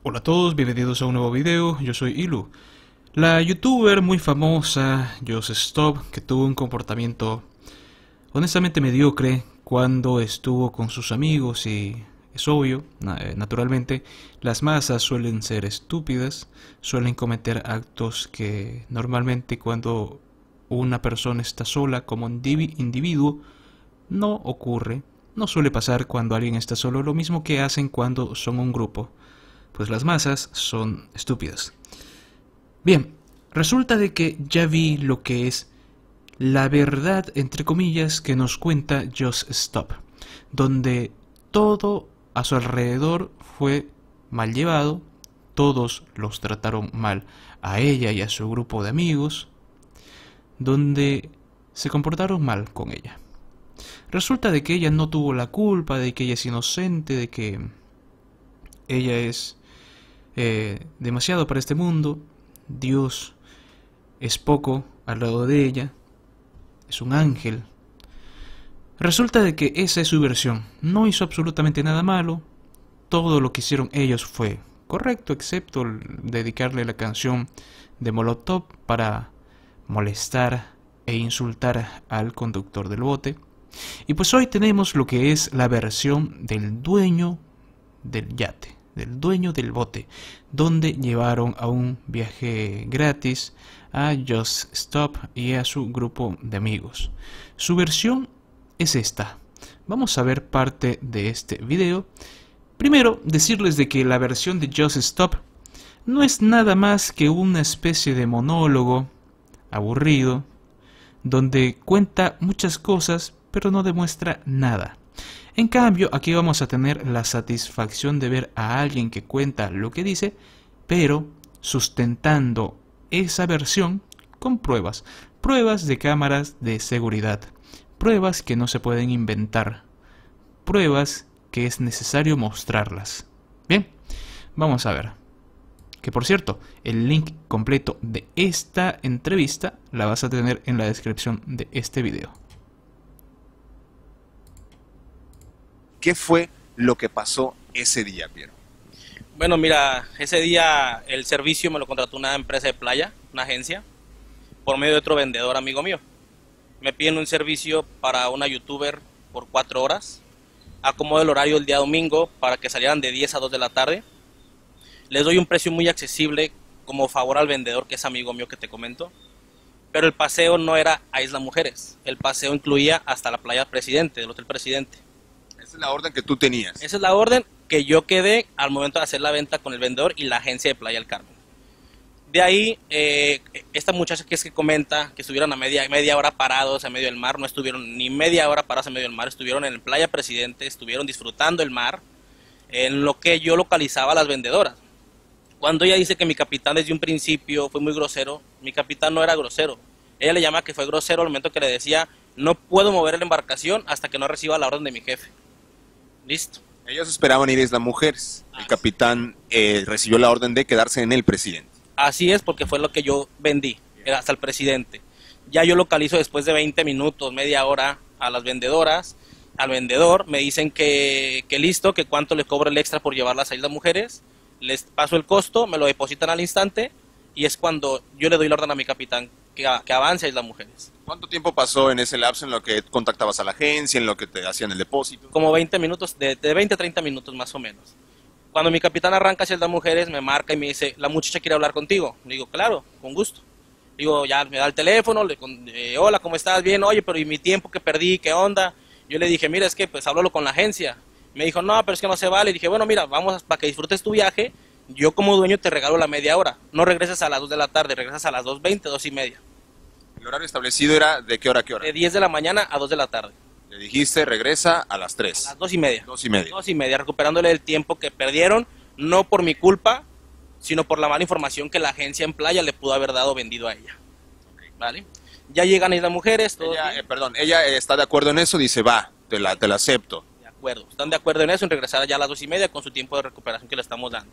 Hola a todos, bienvenidos a un nuevo video, yo soy Ilu. La youtuber muy famosa, Just Stop, que tuvo un comportamiento honestamente mediocre cuando estuvo con sus amigos y es obvio, naturalmente, las masas suelen ser estúpidas, suelen cometer actos que normalmente cuando una persona está sola como individuo no ocurre, no suele pasar cuando alguien está solo, lo mismo que hacen cuando son un grupo. Pues las masas son estúpidas. Bien, resulta de que ya vi lo que es la verdad, entre comillas, que nos cuenta Just Stop, donde todo a su alrededor fue mal llevado, todos los trataron mal a ella y a su grupo de amigos, donde se comportaron mal con ella. Resulta de que ella no tuvo la culpa, de que ella es inocente, de que ella es demasiado para este mundo, Dios es poco al lado de ella, es un ángel. Resulta de que esa es su versión, no hizo absolutamente nada malo, todo lo que hicieron ellos fue correcto, excepto dedicarle la canción de Molotov para molestar e insultar al conductor del bote. Y pues hoy tenemos lo que es la versión del dueño del yate, del dueño del bote, donde llevaron a un viaje gratis a Just Stop y a su grupo de amigos. Su versión es esta. Vamos a ver parte de este video. Primero, decirles de que la versión de Just Stop no es nada más que una especie de monólogo aburrido, donde cuenta muchas cosas, pero no demuestra nada. En cambio, aquí vamos a tener la satisfacción de ver a alguien que cuenta lo que dice, pero sustentando esa versión con pruebas. Pruebas de cámaras de seguridad. Pruebas que no se pueden inventar. Pruebas que es necesario mostrarlas. Bien, vamos a ver. Que por cierto, el link completo de esta entrevista la vas a tener en la descripción de este video. ¿Qué fue lo que pasó ese día, Piero? Bueno, mira, ese día el servicio me lo contrató una empresa de playa, una agencia, por medio de otro vendedor amigo mío. Me piden un servicio para una youtuber por 4 horas. Acomodo el horario el día domingo para que salieran de 10 a 2 de la tarde. Les doy un precio muy accesible como favor al vendedor, que es amigo mío que te comento. Pero el paseo no era a Isla Mujeres. El paseo incluía hasta la playa Presidente, del Hotel Presidente. Esa es la orden que tú tenías. Esa es la orden que yo quedé al momento de hacer la venta con el vendedor y la agencia de Playa del Carmen. De ahí, esta muchacha que comenta que estuvieron a media hora parados en medio del mar, no estuvieron ni media hora parados en medio del mar, estuvieron en Playa Presidente, estuvieron disfrutando el mar, en lo que yo localizaba a las vendedoras. Cuando ella dice que mi capitán desde un principio fue muy grosero, mi capitán no era grosero. Ella le llama que fue grosero al momento que le decía, no puedo mover la embarcación hasta que no reciba la orden de mi jefe. Listo. Ellos esperaban ir a Isla Mujeres. El capitán recibió la orden de quedarse en el Presidente. Así es, porque fue lo que yo vendí, era hasta el Presidente. Ya yo localizo después de 20 minutos, media hora a las vendedoras, al vendedor, me dicen que listo, que cuánto le cobro el extra por llevarlas a Isla Mujeres, les paso el costo, me lo depositan al instante y es cuando yo le doy la orden a mi capitán que avance a Isla Mujeres. ¿Cuánto tiempo pasó en ese lapso en lo que contactabas a la agencia, en lo que te hacían el depósito? Como 20 minutos, de 20 a 30 minutos más o menos. Cuando mi capitán arranca hacia Isla Mujeres, me marca y me dice, la muchacha quiere hablar contigo. Le digo, claro, con gusto. Digo, ya me da el teléfono, hola, ¿cómo estás? Bien, oye, pero ¿y mi tiempo que perdí? ¿Qué onda? Yo le dije, mira, es que pues háblalo con la agencia. Me dijo, no, pero es que no se vale. Dije, bueno, mira, vamos para que disfrutes tu viaje. Yo como dueño te regalo la media hora. No regresas a las 2 de la tarde, regresas a las 2:20, 2:30. ¿El horario establecido era de qué hora a qué hora? De 10 de la mañana a 2 de la tarde. Le dijiste, regresa a las 3. A las 2:30. 2:30. 2:30, recuperándole el tiempo que perdieron, no por mi culpa, sino por la mala información que la agencia en Playa le pudo haber dado vendido a ella. ¿Vale? Ya llegan a Isla Mujeres, todo ella está de acuerdo en eso, dice, va, te la acepto. de acuerdo, están de acuerdo en eso, en regresar ya a las 2:30 con su tiempo de recuperación que le estamos dando.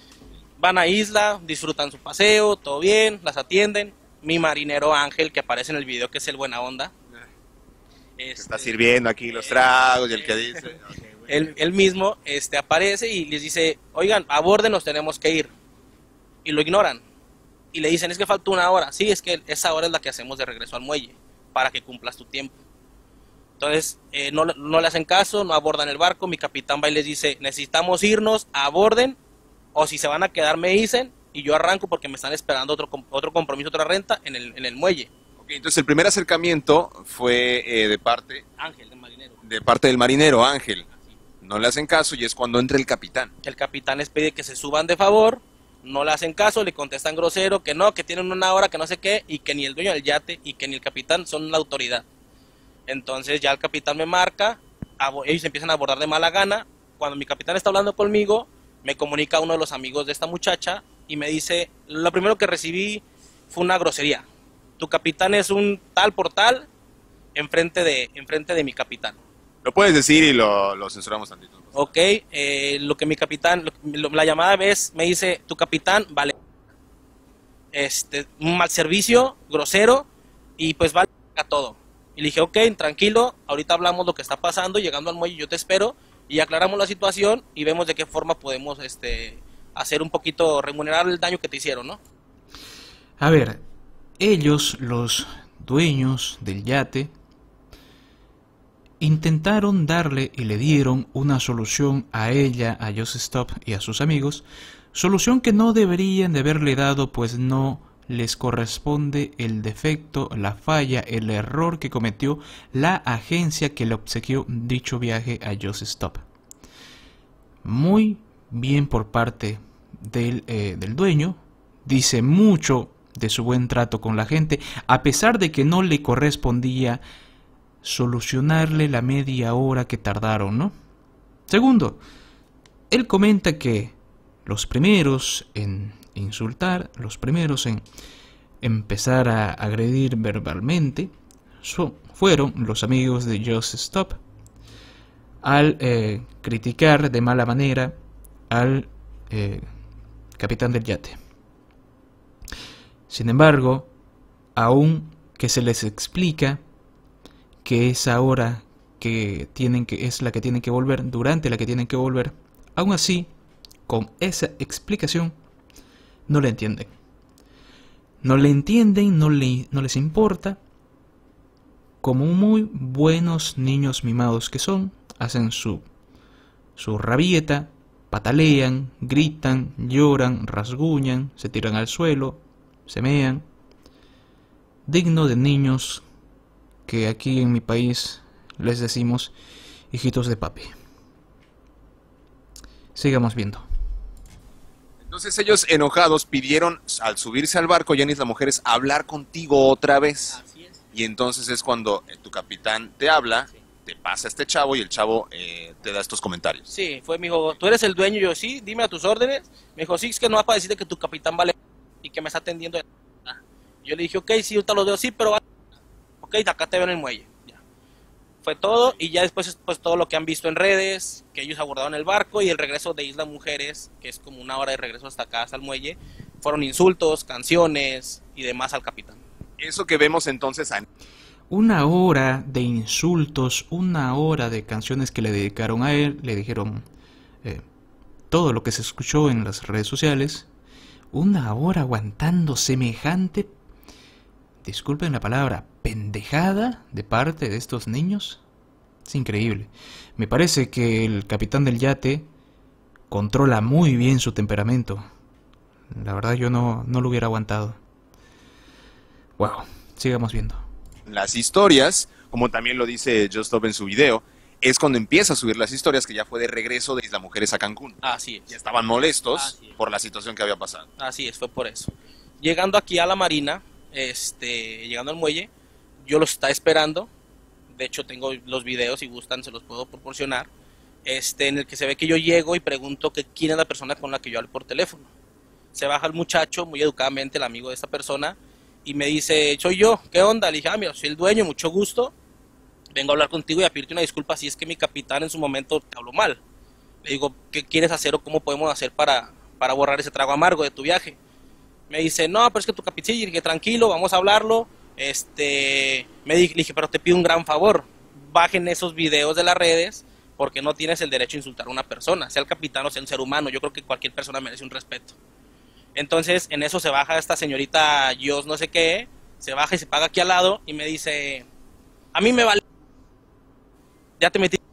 Van a Isla, disfrutan su paseo, todo bien, las atienden. Mi marinero Ángel, que aparece en el video, que es el buena onda. Está sirviendo aquí los tragos y el que dice... él mismo aparece y les dice, oigan, aborden, nos tenemos que ir. Y lo ignoran. Y le dicen, es que falta 1 hora. Sí, es que esa hora es la que hacemos de regreso al muelle, para que cumplas tu tiempo. Entonces, no le hacen caso, no abordan el barco. Mi capitán va y les dice, necesitamos irnos, aborden, o si se van a quedar me dicen, y yo arranco porque me están esperando otro compromiso, otra renta en el muelle. Ok, entonces el primer acercamiento fue de parte Ángel, el marinero. de parte del marinero, Ángel. No le hacen caso y es cuando entra el capitán. El capitán les pide que se suban de favor, no le hacen caso, le contestan grosero, que no, que tienen 1 hora, que no sé qué, y que ni el dueño del yate y que ni el capitán son la autoridad. Entonces ya el capitán me marca, ellos empiezan a abordar de mala gana. Cuando mi capitán está hablando conmigo, me comunica uno de los amigos de esta muchacha y me dice, lo primero que recibí fue una grosería. Tu capitán es un tal por tal enfrente de mi capitán. Lo puedes decir y lo censuramos tantito. Ok, lo que mi capitán, la llamada vez me dice, tu capitán vale un mal servicio, grosero, y pues vale a todo. Y le dije, ok, tranquilo, ahorita hablamos lo que está pasando, llegando al muelle yo te espero, y aclaramos la situación y vemos de qué forma podemos hacer un poquito, remunerar el daño que te hicieron, ¿no? A ver, ellos, los dueños del yate, intentaron darle y le dieron una solución a ella, a Just Stop y a sus amigos, solución que no deberían de haberle dado, pues no les corresponde el defecto, la falla, el error que cometió la agencia que le obsequió dicho viaje a Just Stop. Muy bien por parte del dueño, dice mucho de su buen trato con la gente, a pesar de que no le correspondía solucionarle la media hora que tardaron, ¿no? Segundo, él comenta que los primeros en insultar, los primeros en empezar a agredir verbalmente, fueron los amigos de Just Stop, al criticar de mala manera al capitán del yate. Sin embargo, aun que se les explica que esa hora es la que tienen que volver, durante la que tienen que volver, aún así, con esa explicación, no le entienden. No le entienden, no les importa. Como muy buenos niños mimados que son, hacen su rabieta, patalean, gritan, lloran, rasguñan, se tiran al suelo, se mean. Digno de niños que aquí en mi país les decimos hijitos de papi. Sigamos viendo. Entonces ellos enojados pidieron al subirse al barco, Yanis, las mujeres, hablar contigo otra vez. Así es. Y entonces es cuando tu capitán te habla, Sí. te pasa a este chavo y el chavo te da estos comentarios. Sí, me dijo, ¿tú eres el dueño? Y yo, sí, dime a tus órdenes. Me dijo, sí, es que no va para decirte que tu capitán vale y que me está atendiendo. Yo le dije, ok, sí, ahorita lo veo, sí, pero vale. Ok, acá te veo en el muelle. Ya. Fue todo, y ya después pues todo lo que han visto en redes, que ellos abordaron el barco y el regreso de Isla Mujeres, que es como 1 hora de regreso hasta acá, hasta el muelle, fueron insultos, canciones y demás al capitán. Eso que vemos entonces a... 1 hora de insultos, 1 hora de canciones que le dedicaron a él, le dijeron todo lo que se escuchó en las redes sociales. 1 hora aguantando semejante, disculpen la palabra, pendejada de parte de estos niños. Es increíble. Me parece que el capitán del yate controla muy bien su temperamento. La verdad yo no lo hubiera aguantado. Wow, sigamos viendo. las historias, como también lo dice Just Stop en su video, es cuando empieza a subir las historias que ya fue de regreso de Isla Mujeres a Cancún. Así Ya es. estaban molestos Así es. por la situación que había pasado. Así es, fue por eso. Llegando aquí a la marina, llegando al muelle, yo los estaba esperando. De hecho, tengo los videos, si gustan, se los puedo proporcionar. En el que se ve que yo llego y pregunto que quién es la persona con la que yo hablo por teléfono. Se baja el muchacho, muy educadamente, el amigo de esta persona, y me dice, soy yo, ¿qué onda? Le dije, mira, soy el dueño, mucho gusto. Vengo a hablar contigo y a pedirte una disculpa si es que mi capitán en su momento te habló mal. Le digo, ¿qué quieres hacer o cómo podemos hacer para borrar ese trago amargo de tu viaje? Me dice, no, pero es que tu capitán, sí, que tranquilo, vamos a hablarlo. Le dije, pero te pido un gran favor, bajen esos videos de las redes porque no tienes el derecho a insultar a una persona, sea el capitán o sea un ser humano. Yo creo que cualquier persona merece un respeto. Entonces en eso se baja esta señorita Dios no sé qué, se baja y se paga aquí al lado y me dice, a mí me vale, ya te metí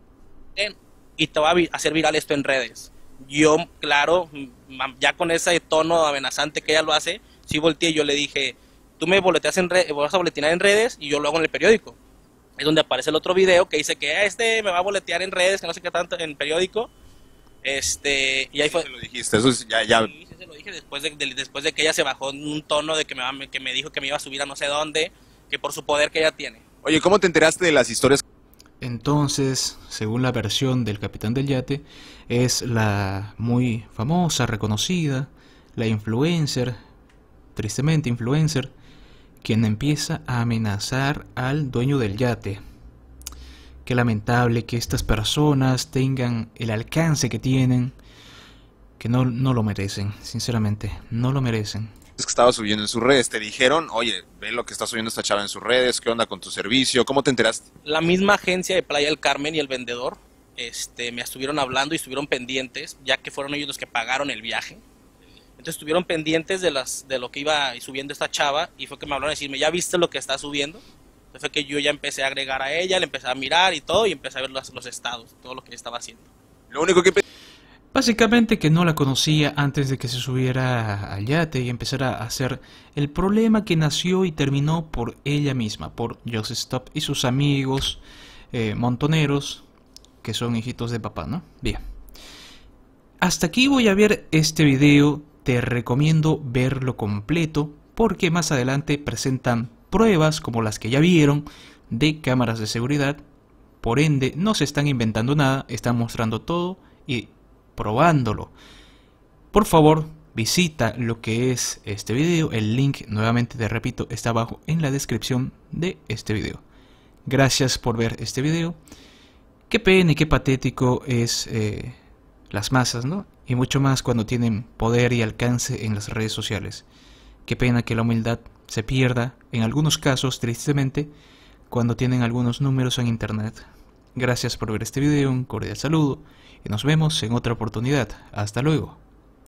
y te va a hacer viral esto en redes. Yo, claro, ya con ese tono amenazante que ella lo hace, sí volteé y yo le dije, tú me boleteas vas a boletinar en redes y yo lo hago en el periódico. Es donde aparece el otro video que dice que este me va a boletear en redes, que no sé qué tanto, en el periódico. Y ahí fue. Sí, lo dijiste, eso es ya. Sí, sí se lo dije después de que ella se bajó en un tono de que me dijo que me iba a subir a no sé dónde, que por su poder que ella tiene. Oye, ¿cómo te enteraste de las historias? Entonces, según la versión del capitán del yate, es la muy famosa, reconocida, la influencer, tristemente influencer, quien empieza a amenazar al dueño del yate. Qué lamentable que estas personas tengan el alcance que tienen, que no lo merecen, sinceramente, no lo merecen. Que estaba subiendo en sus redes? ¿Te dijeron, oye, ve lo que está subiendo esta chava en sus redes? ¿Qué onda con tu servicio? ¿Cómo te enteraste? La misma agencia de Playa del Carmen y el vendedor me estuvieron hablando y estuvieron pendientes, ya que fueron ellos los que pagaron el viaje. Entonces estuvieron pendientes de lo que iba subiendo esta chava y fue que me hablaron a decirme, ¿ya viste lo que está subiendo? Entonces fue que yo ya empecé a agregar a ella, le empecé a mirar y todo y empecé a ver los estados, todo lo que ella estaba haciendo. Lo único que Básicamente que no la conocía antes de que se subiera al yate y empezara a hacer el problema que nació y terminó por ella misma, por Just Stop y sus amigos montoneros, que son hijitos de papá, ¿no? Bien. Hasta aquí voy a ver este video, te recomiendo verlo completo, porque más adelante presentan pruebas como las que ya vieron de cámaras de seguridad, por ende no se están inventando nada, están mostrando todo y probándolo. Por favor, visita lo que es este video. El link, nuevamente te repito, está abajo en la descripción de este video. Gracias por ver este video. Qué pena y qué patético es las masas, ¿no? Y mucho más cuando tienen poder y alcance en las redes sociales. Qué pena que la humildad se pierda, en algunos casos, tristemente, cuando tienen algunos números en internet. Gracias por ver este video, un cordial saludo y nos vemos en otra oportunidad. Hasta luego.